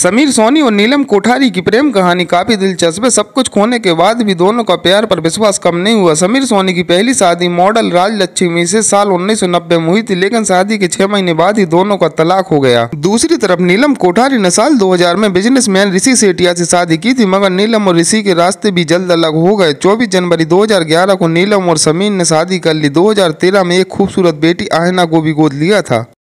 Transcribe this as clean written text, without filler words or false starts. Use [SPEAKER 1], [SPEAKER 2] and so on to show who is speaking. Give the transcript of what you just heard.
[SPEAKER 1] समीर सोनी और नीलम कोठारी की प्रेम कहानी काफी दिलचस्प है। सब कुछ खोने के बाद भी दोनों का प्यार पर विश्वास कम नहीं हुआ। समीर सोनी की पहली शादी मॉडल राजलक्ष्मी से साल 1990 में हुई थी, लेकिन शादी के 6 महीने बाद ही दोनों का तलाक हो गया। दूसरी तरफ नीलम कोठारी ने साल 2000 में बिजनेसमैन ऋषि सेठिया से शादी की थी, मगर नीलम और ऋषि के रास्ते भी जल्द अलग हो गए। 24 जनवरी 2011 को नीलम और समीर ने शादी कर ली। 2013 में एक खूबसूरत बेटी आहना को भी गोद लिया था।